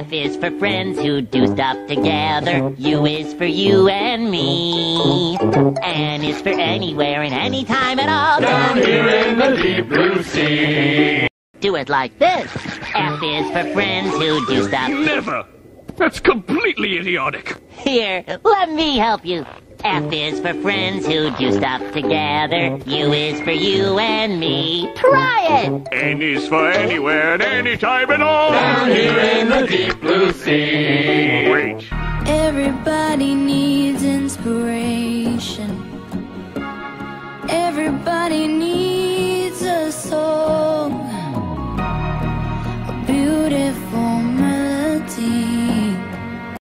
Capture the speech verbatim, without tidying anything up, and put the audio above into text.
F is for friends who do stuff together. U is for you and me. N is for anywhere and anytime at all. Down here in the deep blue sea. Do it like this. F is for friends who do stuff. Never! That's completely idiotic. Here, let me help you. F is for friends who do stuff together. U is for you and me. Try it! N is for anywhere and anytime at all. Down here in the deep blue sea. Wait. Everybody needs inspiration. Everybody needs